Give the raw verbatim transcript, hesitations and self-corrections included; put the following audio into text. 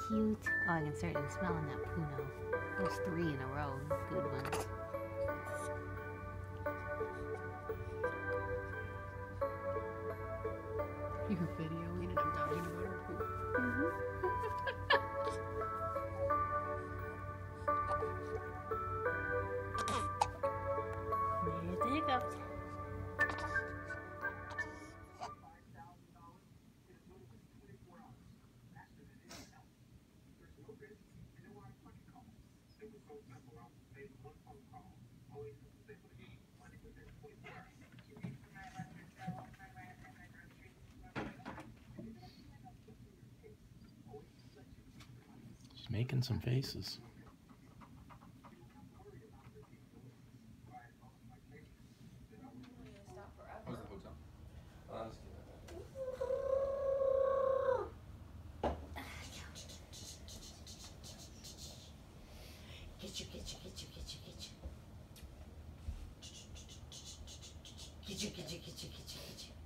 cute. Oh, I can start smelling that Puno. There's three in a row. Good ones. You're videoing and I'm talking about her poop. Mm-hmm. There's the hiccups. She's making some faces. How's the hotel? Uh, Get you, get you, get you, get you, get you. Get you, get you, get you, get you, get you.